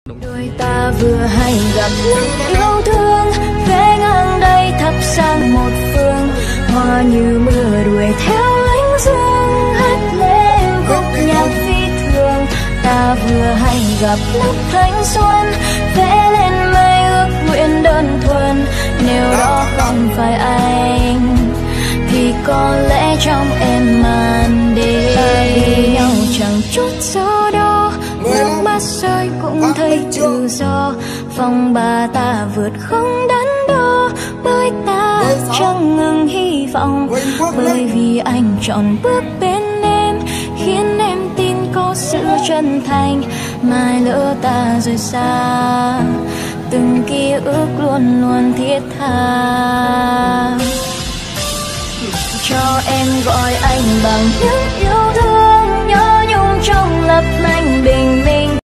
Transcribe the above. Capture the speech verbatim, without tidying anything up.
Đôi ta vừa hay gặp lúc yêu thương, vẽ ngang đây thắp sang một phương, hoa như mưa đuổi theo ánh dương hát lên khúc nhạc phi thường. Ta vừa hay gặp lúc thanh xuân, vẽ lên mây ước nguyện đơn thuần. Nếu đó không phải anh thì có lẽ trong em màn đêm ta vì nhau chẳng chút gió đó, nước mắt rơi cũng thấy tự do. Phòng ba ta vượt không đắn đo, bởi ta chẳng ngừng hy vọng, bởi vì anh chọn bước bên em, khiến em tin có sự chân thành. Mai lỡ ta rời xa, từng ký ức luôn luôn thiết tha. Cho em gọi anh bằng những yêu thương, nhớ nhung trong lập lành bình minh.